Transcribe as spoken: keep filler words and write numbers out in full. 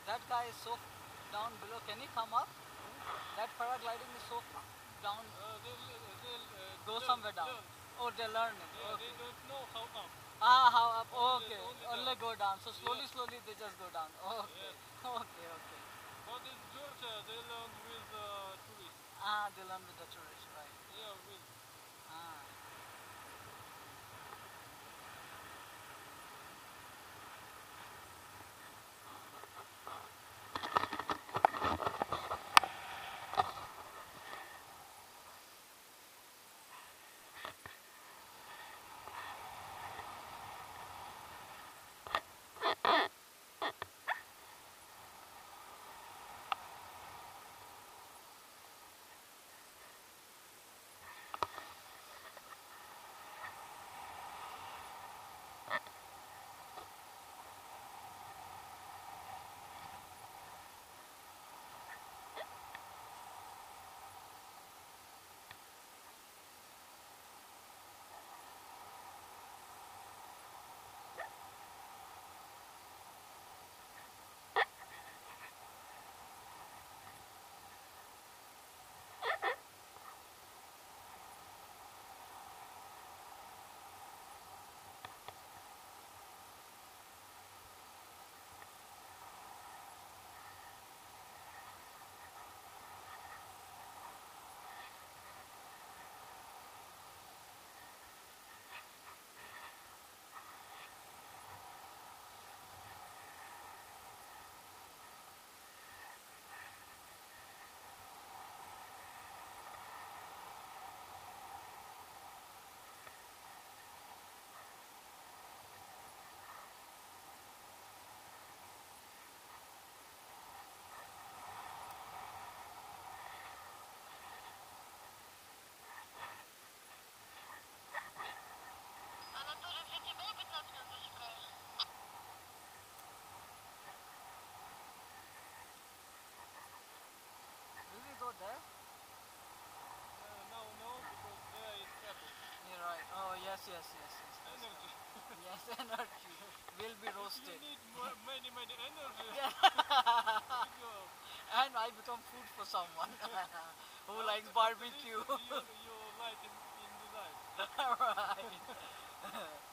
That guy is so down below. Can he come up? That paragliding is so down. Uh, they they uh, Go learn, somewhere down. learn. Oh, they're learning. Yeah, Okay. they don't know how up. Ah, how up? Only- Okay. only Only down. go down. So slowly, Yeah. slowly they just go down. Okay. Yes. Okay, okay. But in Georgia, they learn with uh, tourists. Ah, they learn with the tourists, right? Yeah, with. Ah. Она тоже для тебя пятнадцать минут засекаешь? Will we go there? Uh, now no, because there is pebble. You're right. Oh, yes, yes, yes, yes. yes. Energy. Yes, energy. Will be You roasted. need more, many, many energy. Yeah. to go. And I become food for someone who After- likes after this, barbecue. You, you light in, in the light. Right.